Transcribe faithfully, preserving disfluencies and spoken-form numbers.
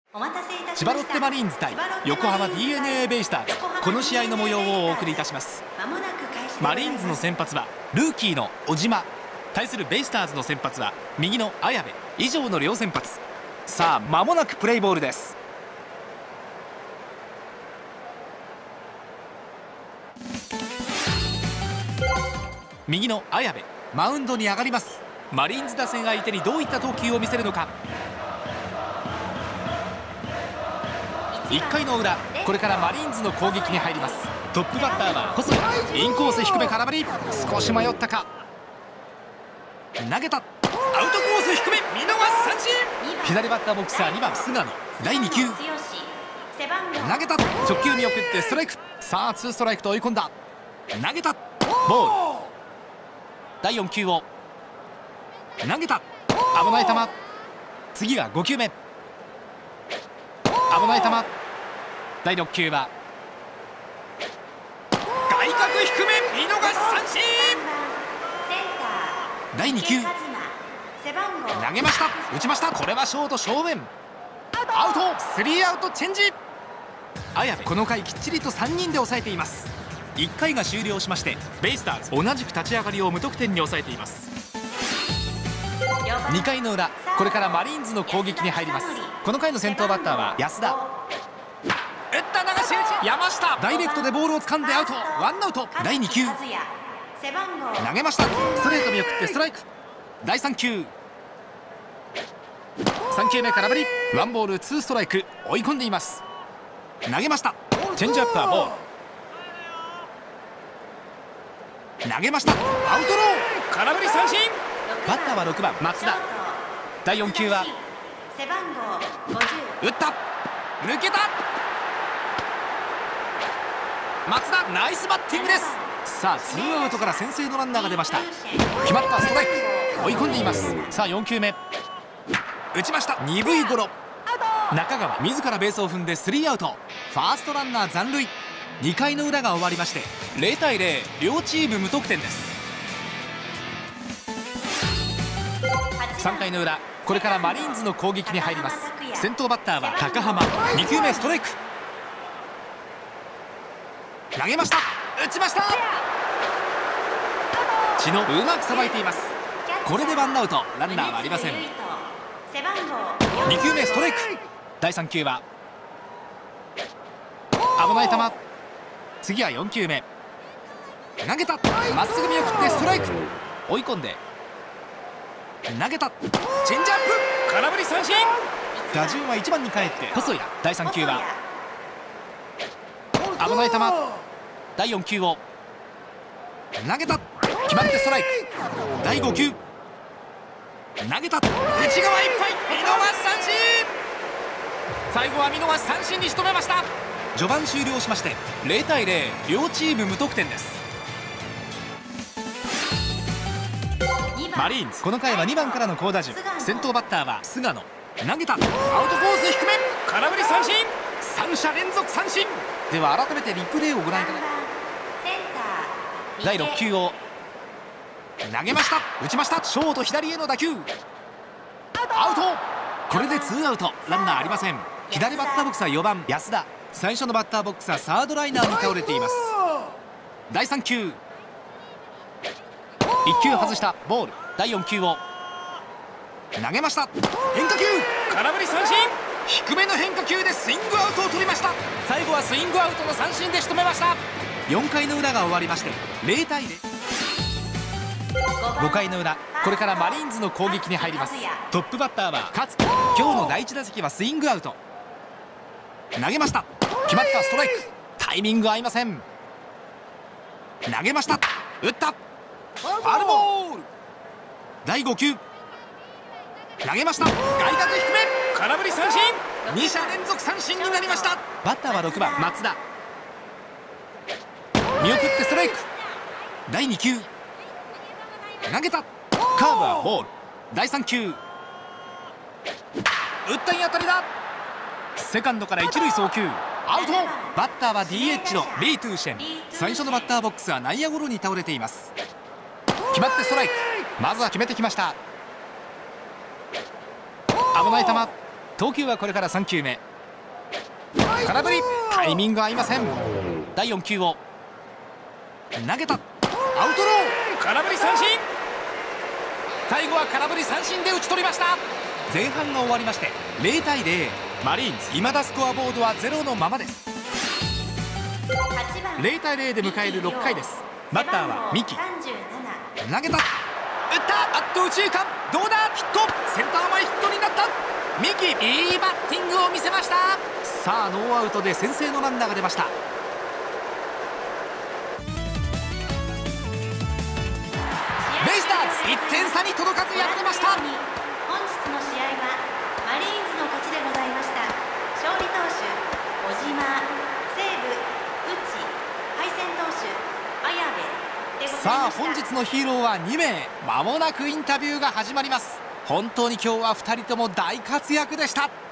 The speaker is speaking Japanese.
千葉ロッテマリーンズ対横浜 ディーエヌエー ベイスターズ、この試合の模様をお送りいたします。マリーンズの先発はルーキーの小島、対するベイスターズの先発は右の綾部、以上の両先発。さあ間もなくプレイボールです。右の綾部、マウンドに上がります。マリーンズ打線相手にどういった投球を見せるのか。いっかいの裏、これからマリーンズの攻撃に入ります。トップバッターは細谷、インコース低め空振り、少し迷ったか。投げた、アウトコース低め、見逃し三振。左バッターボックスはにばん菅野、だいにきゅう投げた、直球見送ってストライク。さあツーストライクと追い込んだ。投げた、ボール。だいよん球を投げた、危ない球。次がご球目、危ない球。だいろっ球は外角低め、見逃し三振。だいに球投げました、打ちました。これはショート正面、アウト。スリーアウトチェンジ。綾部、この回きっちりとさんにんで抑えています。いっかいが終了しまして、ベイスターズ同じく立ち上がりを無得点に抑えています。にかいの裏、これからマリーンズの攻撃に入ります。この回の先頭バッターは安田、打った流し打ち、山下、ダイレクトでボールを掴んでアウト。ワンアウト。だいに球投げました、ストレート見送ってストライク。だいさん球、さん球目空振り、ワンボールツーストライク、追い込んでいます。投げました、チェンジアップはボール。投げました、アウトロー、空振り三振。バッターはろくばん松田。だいよん球は打った、抜けた。松田、ナイスバッティングです。さあツーアウトから先制のランナーが出ました。決まったストライク、追い込んでいます。さあよん球目打ちました、鈍いゴロ。中川自らベースを踏んでスリーアウト。ファーストランナー残塁。にかいの裏が終わりまして、ゼロたいゼロ、両チーム無得点です。さんかいの裏、これからマリーンズの攻撃に入ります。先頭バッターは高浜、に球目ストライク。投げました、打ちました。知野、うまくさばいています。これでワンアウト、ランナーはありません。に球目ストライク。だいさん球は危ない球。次はよん球目投げた、まっすぐ見送ってストライク。追い込んで投げた、チェンジアップ、空振り三振。打順はいちばんに帰って細谷。だいさん球は危ない球。だいよん球を投げた、決まってストライク。だいご球投げた、内側いっぱい、見逃し三振。最後は見逃し三振に仕留めました。序盤終了しましてゼロたいゼロ、両チーム無得点です。マリーンズ、この回はにばんからの好打順。先頭バッターは菅野、投げた、アウトコース低め、空振り三振。三者連続三振。では改めてリプレイをご覧いただきます。だいろっ球を投げました、打ちました。ショート左への打球、アウト。これでツーアウト、ランナーありません。左バッターボックスはよばん安田。最初のバッターボックスはサードライナーに倒れています。だいさん球、いっ球外したボール。だいよん球を投げました、変化球、空振り三振。低めの変化球でスイングアウトを取りました。最後はスイングアウトの三振で仕留めました。よんかいの裏が終わりましてゼロたいゼロ。ごかいの裏、これからマリーンズの攻撃に入ります。トップバッターは勝木。今日のだいいち打席はスイングアウト。投げました、決まったストライク。タイミング合いません。投げました、打った、ファウルボール。だいご球投げました、外角低め、空振り三振。に者連続三振になりました。バッターはろくばん松田、見送ってストライク。だいに球投げた、カーブはボール。だいさん球打ったいい当たりだ。セカンドから一塁送球、アウト。バッターは ディーエイチ のリー・トゥーシェン。最初のバッターボックスは内野ゴロに倒れています。決まってストライク。まずは決めてきました。危ない球、 投球はこれからさん球目。空振り、タイミング合いません。だいよん球を投げた。アウトロー、空振り三振。最後は空振り三振で打ち取りました。前半が終わりましてゼロたいゼロ、マリーンズ未だスコアボードはゼロのままです。ゼロたいゼロで迎えるろっかいです。バッターは三木。投げた、打った、あっと右中間、どうだ、ヒット、センター前ヒットになった。三木、いいバッティングを見せました。さあノーアウトで先制のランナーが出ました。ベイスターズいってん差に届かず敗れました。 本日の試合はマリーンズの勝ちでございました。勝利投手小島、西武内、敗戦投手綾部でございました。 さあ本日のヒーローはに名。まもなくインタビューが始まります。本当に今日はふたりとも大活躍でした。